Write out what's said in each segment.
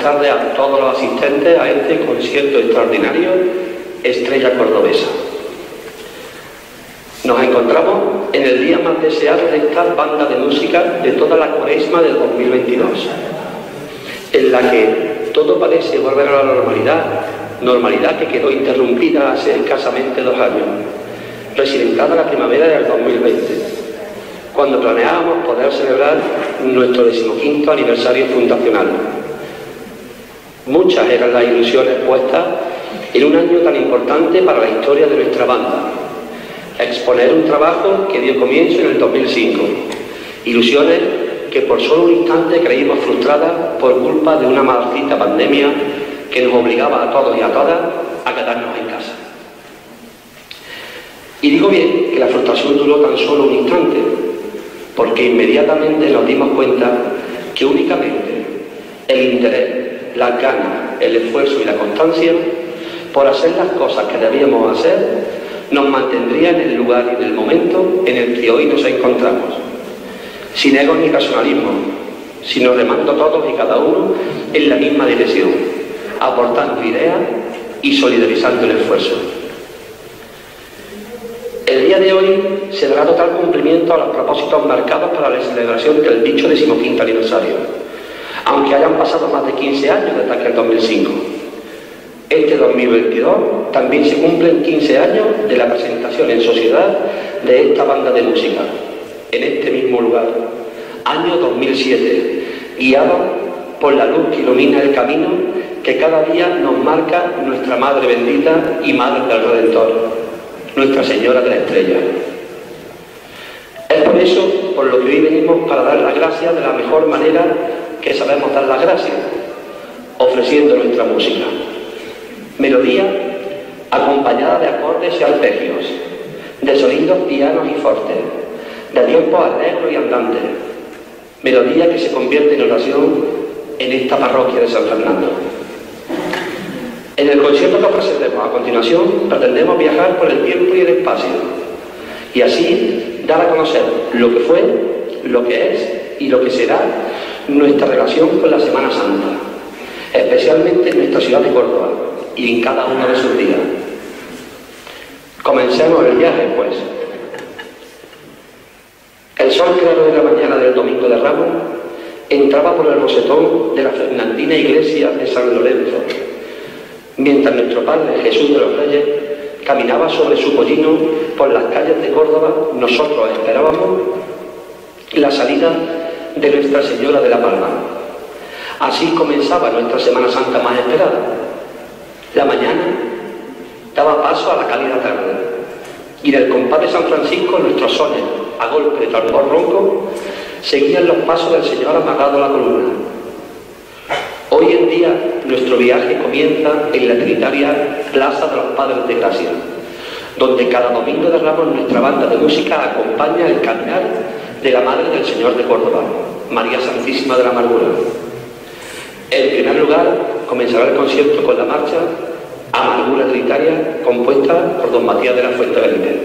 tardes a todos los asistentes a este concierto extraordinario Estrella Cordobesa. Nos encontramos en el día más deseado de esta banda de música de toda la Cuaresma del 2022, en la que todo parece volver a la normalidad que quedó interrumpida hace escasamente 2 años, residentada la primavera del 2020, cuando planeábamos poder celebrar nuestro 15º aniversario fundacional. Muchas eran las ilusiones puestas en un año tan importante para la historia de nuestra banda: exponer un trabajo que dio comienzo en el 2005, ilusiones que por solo un instante creímos frustradas por culpa de una maldita pandemia que nos obligaba a todos y a todas a quedarnos en casa. Y digo bien que la frustración duró tan solo un instante, porque inmediatamente nos dimos cuenta que únicamente el interés, las ganas, el esfuerzo y la constancia por hacer las cosas que debíamos hacer nos mantendría en el lugar y en el momento en el que hoy nos encontramos, sin ego ni personalismo, sino remando todos y cada uno en la misma dirección, aportando ideas y solidarizando el esfuerzo. El día de hoy se dará total cumplimiento a los propósitos marcados para la celebración del dicho 15º aniversario, aunque hayan pasado más de 15 años desde aquel 2005. Este 2022 también se cumplen 15 años de la presentación en sociedad de esta banda de música, en este mismo lugar, año 2007, guiado por la luz que ilumina el camino que cada día nos marca nuestra Madre bendita y Madre del Redentor, Nuestra Señora de la Estrella. Es por eso por lo que hoy venimos para dar las gracias de la mejor manera que sabemos dar las gracias, ofreciendo nuestra música. Melodía acompañada de acordes y arpegios, de sonidos pianos y fortes, de tiempos alegres y andantes. Melodía que se convierte en oración en esta parroquia de San Fernando. En el concierto que presentemos a continuación pretendemos viajar por el tiempo y el espacio y así dar a conocer lo que fue, lo que es y lo que será nuestra relación con la Semana Santa, especialmente en nuestra ciudad de Córdoba y en cada uno de sus días. Comencemos el viaje, pues. El sol claro de la mañana del Domingo de Ramos entraba por el rosetón de la fernandina iglesia de San Lorenzo, mientras nuestro Padre Jesús de los Reyes caminaba sobre su pollino por las calles de Córdoba. Nosotros esperábamos la salida de Nuestra Señora de la Palma. Así comenzaba nuestra Semana Santa más esperada. La mañana daba paso a la cálida tarde, y del compás de San Francisco nuestros sones, a golpe de tambor ronco, seguían los pasos del Señor amarrado a la columna. Hoy en día nuestro viaje comienza en la trinitaria Plaza de los Padres de Gracia, donde cada Domingo de Ramos nuestra banda de música acompaña el caminar de la Madre del Señor de Córdoba, María Santísima de la Amargura. En primer lugar comenzará el concierto con la marcha Amargura Trinitaria, compuesta por don Matías de la Fuente Benítez.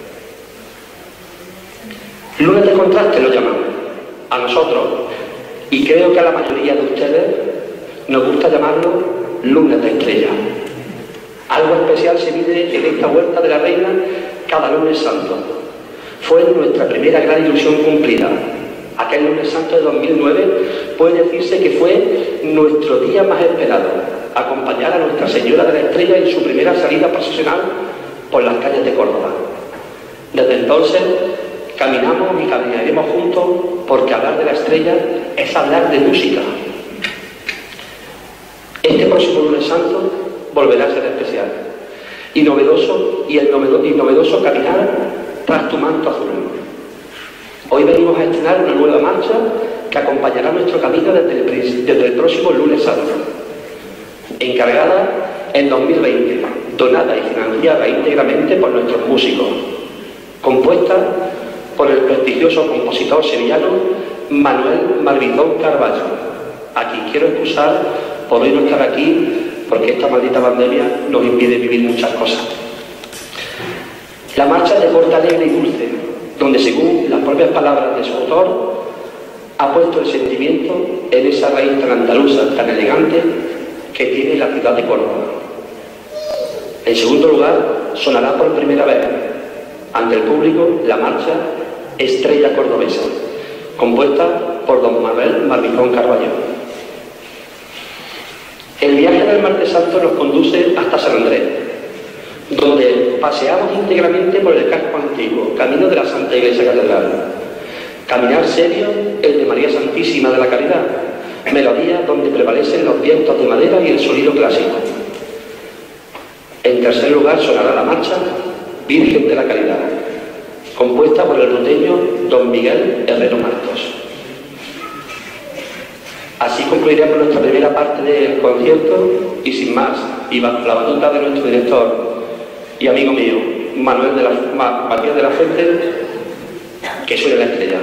Lunes de contraste lo llamamos a nosotros, y creo que a la mayoría de ustedes nos gusta llamarlo lunes de estrella. Algo especial se vive en esta Huerta de la Reina cada lunes santo. Fue nuestra primera gran ilusión cumplida. Aquel lunes santo de 2009 puede decirse que fue nuestro día más esperado, acompañar a Nuestra Señora de la Estrella en su primera salida procesional por las calles de Córdoba. Desde entonces caminamos y caminaremos juntos, porque hablar de la Estrella es hablar de música. Este próximo lunes santo volverá a ser especial y novedoso, y novedoso caminar tras tu manto azul. Hoy venimos a estrenar una nueva marcha que acompañará nuestro camino desde el próximo lunes santo, encargada en 2020, donada y financiada íntegramente por nuestros músicos, compuesta por el prestigioso compositor sevillano Manuel Marvizón Carballo, a quien quiero excusar por hoy no estar aquí, porque esta maldita pandemia nos impide vivir muchas cosas. La marcha es de corte alegre y dulce, donde según las propias palabras de su autor, ha puesto el sentimiento en esa raíz tan andaluza, tan elegante, que tiene la ciudad de Córdoba. En segundo lugar, sonará por primera vez ante el público la marcha Estrella Cordobesa, compuesta por don Manuel Marbizón Carballo. El viaje del Martes Santo nos conduce hasta San Andrés, donde paseamos íntegramente por el casco antiguo, camino de la Santa Iglesia Catedral. Caminar serio, el de María Santísima de la Caridad, melodía donde prevalecen los vientos de madera y el sonido clásico. En tercer lugar sonará la marcha Virgen de la Caridad, compuesta por el ruteño don Miguel Herrero Martos. Así concluiremos nuestra primera parte del concierto y sin más, y bajo la batuta de nuestro director y amigo mío, Matías de la Fuente, que suene la estrella.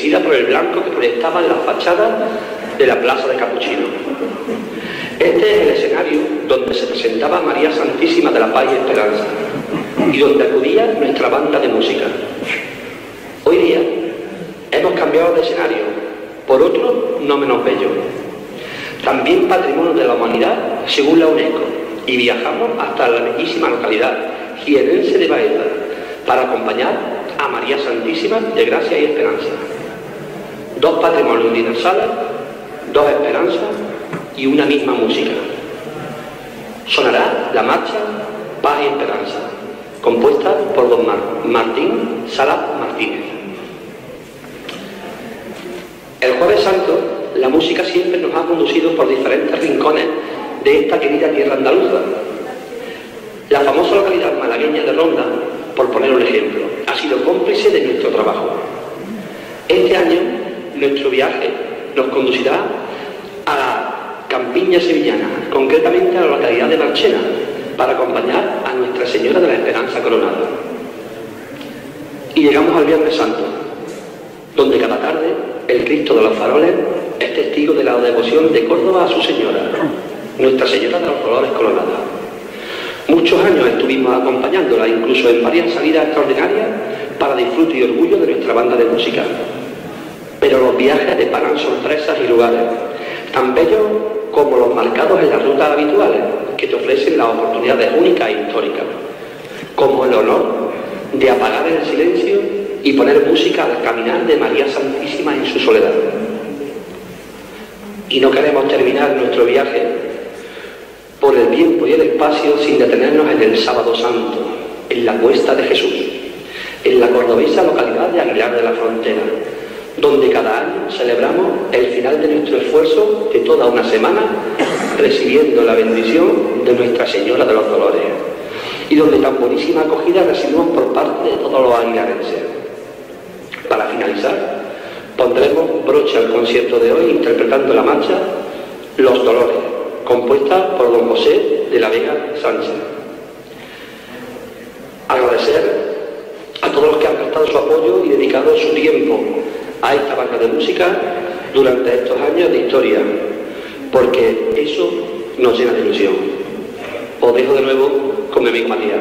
enfurecida por el blanco que proyectaba en la fachada de la Plaza de Capuchino. Este es el escenario donde se presentaba María Santísima de la Paz y Esperanza y donde acudía nuestra banda de música. Hoy día hemos cambiado de escenario por otro no menos bello, también patrimonio de la humanidad según la UNESCO, y viajamos hasta la bellísima localidad jienense de Baeza para acompañar a María Santísima de Gracia y Esperanza. Dos patrimonios universales, dos esperanzas y una misma música. Sonará la marcha Paz y Esperanza, compuesta por don Martín Salas Martínez. El Jueves Santo, la música siempre nos ha conducido por diferentes rincones de esta querida tierra andaluza. La famosa localidad malagueña de Ronda, por poner un ejemplo, ha sido cómplice de nuestro trabajo. Este año, nuestro viaje nos conducirá a la campiña sevillana, concretamente a la localidad de Marchena, para acompañar a Nuestra Señora de la Esperanza Coronada. Y llegamos al Viernes Santo, donde cada tarde el Cristo de los Faroles es testigo de la devoción de Córdoba a su Señora, Nuestra Señora de los Dolores Coronada. Muchos años estuvimos acompañándola, incluso en varias salidas extraordinarias para disfrute y orgullo de nuestra banda de música. Pero los viajes deparan sorpresas y lugares tan bellos como los marcados en las rutas habituales, que te ofrecen las oportunidades únicas e históricas, como el honor de apagar el silencio y poner música al caminar de María Santísima en su soledad. Y no queremos terminar nuestro viaje por el tiempo y el espacio sin detenernos en el Sábado Santo, en la Cuesta de Jesús, en la cordobesa localidad de Aguilar de la Frontera, donde cada año celebramos el final de nuestro esfuerzo de toda una semana recibiendo la bendición de Nuestra Señora de los Dolores, y donde tan buenísima acogida recibimos por parte de todos los aguilarenses. Para finalizar, pondremos broche al concierto de hoy interpretando la marcha Los Dolores, compuesta por don José de la Vega Sánchez. Agradecer a todos los que han prestado su apoyo y dedicado su tiempo a esta banda de música durante estos años de historia, porque eso nos llena de ilusión. Os dejo de nuevo con mi amigo Matías.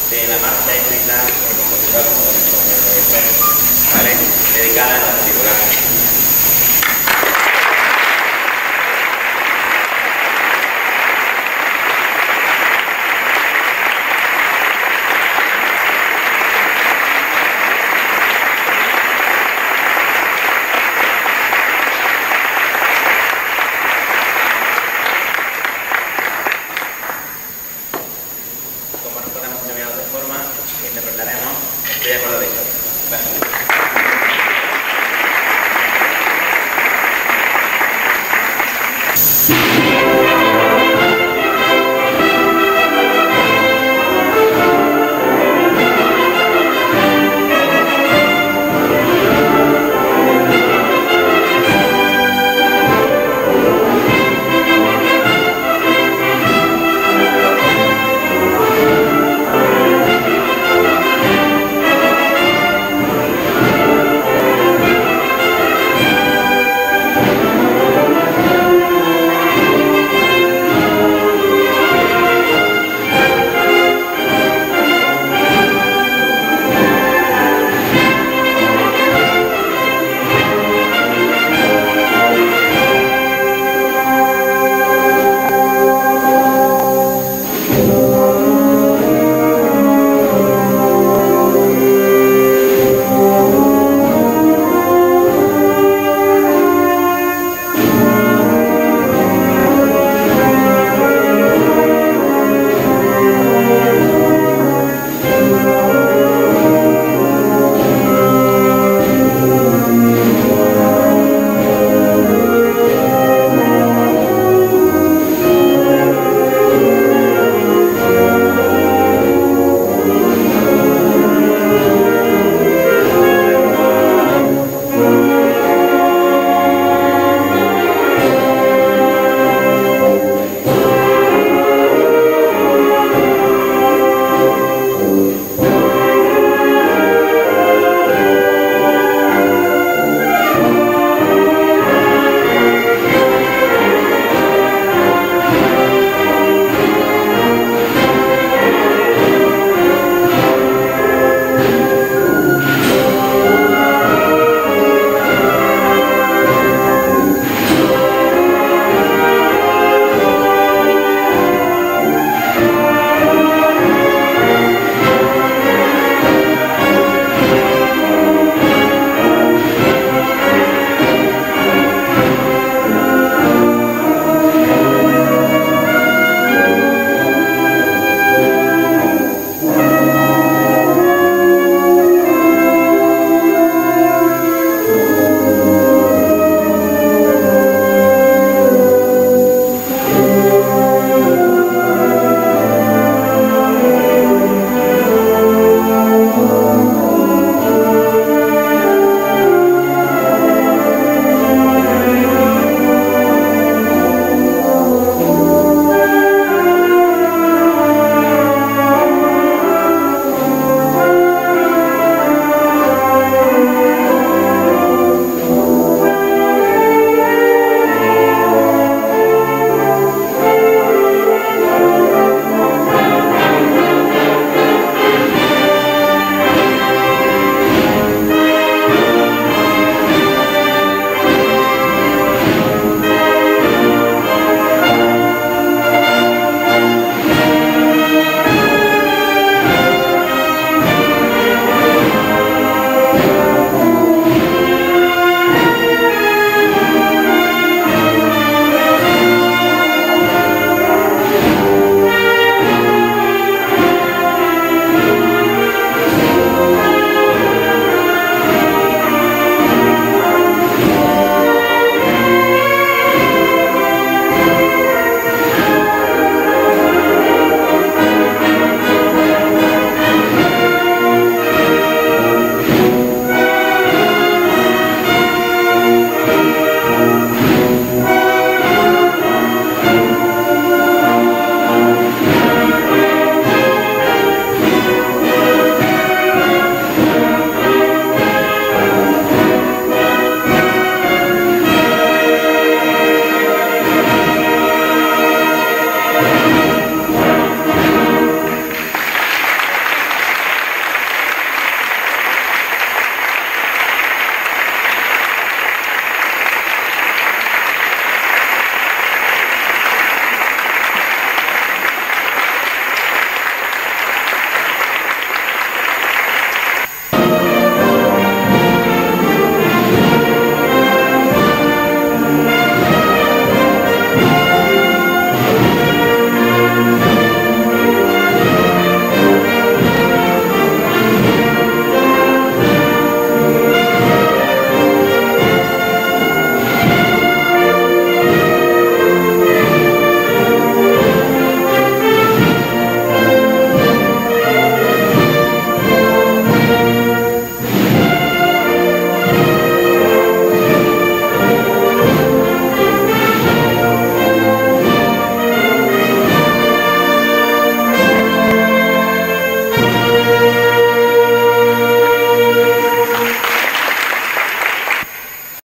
de la marcha escrita por el compositor ¿vale? Dedicada a los titulares. Interpretaremos Estoy de acuerdo de eso.